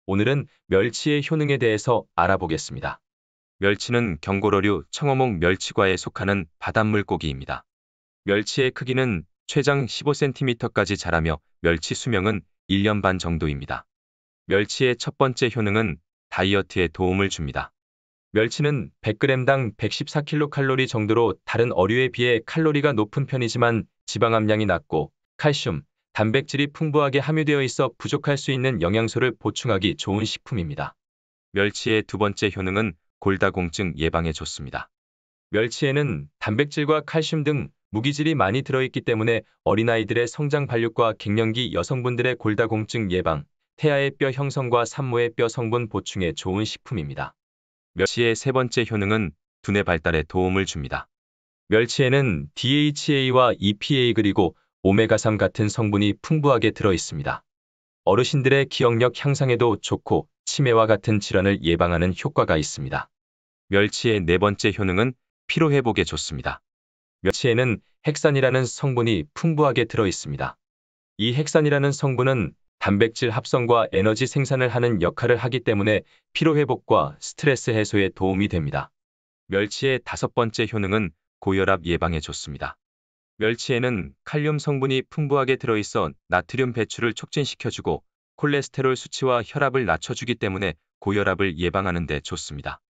오늘은 멸치의 효능에 대해서 알아보겠습니다. 멸치는 경고러류 청어목 멸치과에 속하는 바닷물고기입니다. 멸치의 크기는 최장 15cm까지 자라며 멸치 수명은 1년 반 정도입니다. 멸치의 첫 번째 효능은 다이어트에 도움을 줍니다. 멸치는 100g당 114kcal 정도로 다른 어류에 비해 칼로리가 높은 편이지만 지방 함량이 낮고 칼슘, 단백질이 풍부하게 함유되어 있어 부족할 수 있는 영양소를 보충하기 좋은 식품입니다. 멸치의 두 번째 효능은 골다공증 예방에 좋습니다. 멸치에는 단백질과 칼슘 등 무기질이 많이 들어있기 때문에 어린아이들의 성장 발육과 갱년기 여성분들의 골다공증 예방, 태아의 뼈 형성과 산모의 뼈 성분 보충에 좋은 식품입니다. 멸치의 세 번째 효능은 두뇌 발달에 도움을 줍니다. 멸치에는 DHA와 EPA 그리고 오메가3 같은 성분이 풍부하게 들어있습니다. 어르신들의 기억력 향상에도 좋고 치매와 같은 질환을 예방하는 효과가 있습니다. 멸치의 네 번째 효능은 피로회복에 좋습니다. 멸치에는 헥산이라는 성분이 풍부하게 들어있습니다. 이 헥산이라는 성분은 단백질 합성과 에너지 생산을 하는 역할을 하기 때문에 피로회복과 스트레스 해소에 도움이 됩니다. 멸치의 다섯 번째 효능은 고혈압 예방에 좋습니다. 멸치에는 칼륨 성분이 풍부하게 들어있어 나트륨 배출을 촉진시켜주고 콜레스테롤 수치와 혈압을 낮춰주기 때문에 고혈압을 예방하는 데 좋습니다.